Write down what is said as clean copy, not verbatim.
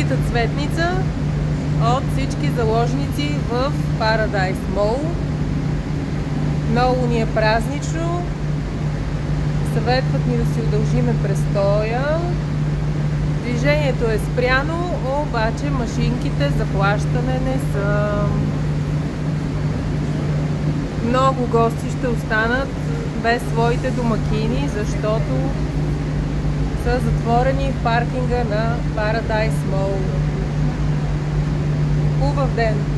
открита цветница от всички заложници в Paradise Mall. Много ни е празнично. Съветват ни да си удължиме престоя. Движението е спряно, обаче машинките за плащане не са. Много гости ще останат без своите домакини, защото са затворени в паркинга на Paradise Mall. Хубав ден!